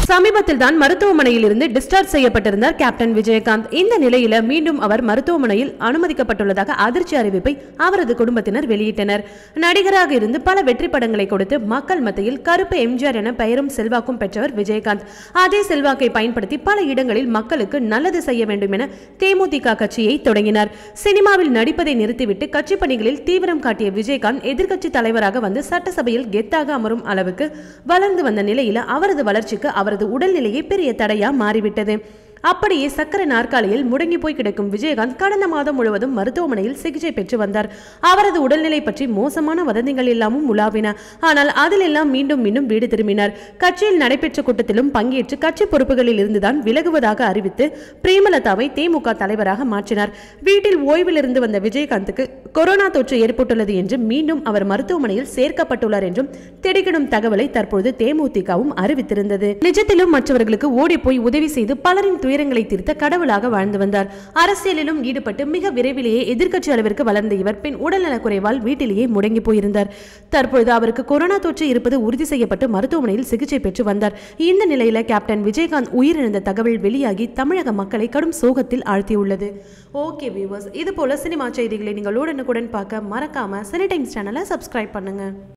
சமீபத்தில் தான் மருத்துவமனையில் இருந்து டிஸ்சார்ஜ் செய்யப்பட்டிருந்தார் கேப்டன் விஜயகாந்த். இந்த நிலையில மீண்டும் அவர் மருத்துவமனையில் அனுமதிக்கப்பட்டுள்ளதாக அதிர்ச்சி அறிவிப்பை அவரது குடும்பத்தினர் வெளியிட்டனர். நடிகராக இருந்து பல வெற்றி படங்களை கொடுத்து மக்கள் மத்தியில் கருப்பு எம்ஜிஆர் என பெயரும் செல்வாக்கும் பெற்றவர் விஜயகாந்த். அதே செல்வாக்கை பயன்படுத்தி பல இடங்களில் மக்களுக்கு நல்லது செய்ய வேண்டும் என தேமுதிக கட்சியை தொடங்கினார். சினிமாவில் நடிப்பதை நிறுத்திவிட்டு கட்சி பணிகளில் தீவிரம் காட்டிய விஜயகாந்த் எதிர்க்கட்சி தலைவராக வந்து சட்டசபையில் கெத்தாக அமரும் அளவுக்கு வளர்ந்து வந்த நிலையில அவரது வளர்ச்சிக்கு அவரது உடல்நிலையே பெரிய தடையா மாறிவிட்டது. அப்படியே சக்கர நாற்காலியில் முடங்கி போய் கிடக்கும் விஜயகாந்த் கடந்த மாதம் முழுவதும் மருத்துவமனையில் சிகிச்சை பெற்று வந்தார். அவரது உடல்நிலை பற்றி மோசமான வதந்திகள் எல்லாமும் உலாவின. ஆனால் அதில் எல்லாம் மீண்டும் வீடு திரும்பினார். கட்சியில் நடைபெற்ற கூட்டத்திலும் பங்கேற்று கட்சி பொறுப்புகளில் இருந்துதான் விலகுவதாக அறிவித்து பிரேமலதாவை தேமுக தலைவராக மாற்றினார். வீட்டில் ஓய்வில் இருந்து வந்த விஜயகாந்துக்கு கொரோனா தொற்று ஏற்பட்டுள்ளது என்று மீண்டும் அவர் மருத்துவமனையில் சேர்க்கப்பட்டுள்ளார் என்றும் திடுக்கிடும் தகவலை தற்போது தேமுதிகவும் அறிவித்திருந்தது. நிஜத்திலும் மற்றவர்களுக்கு ஓடி போய் உதவி செய்து பலரின் துயரங்களை தீர்த்த கடவுளாக வாழ்ந்து வந்தார். அரசியலிலும் ஈடுபட்டு மிக விரைவிலேயே எதிர்க்கட்சி அளவிற்கு வளர்ந்த இவர் பின் உடல்நலக்குறைவால் வீட்டிலேயே முடங்கி போயிருந்தார். தற்பொழுது அவருக்கு கொரோனா தொற்று இருப்பது உறுதி செய்யப்பட்டு மருத்துவமனையில் சிகிச்சை பெற்று வந்தார். இந்த நிலையில கேப்டன் விஜயகாந்த் உயிரிழந்த தகவல் வெளியாகி தமிழக மக்களை கடும் சோகத்தில் ஆழ்த்தியுள்ளது. ஓகே வியூவர்ஸ், இது போல சினிமா செய்திகளை நீங்கள் உடனுக்குடன் பார்க்க மறக்காம சினி டைம்ஸ் சேனலை சப்ஸ்கிரைப் பண்ணுங்க.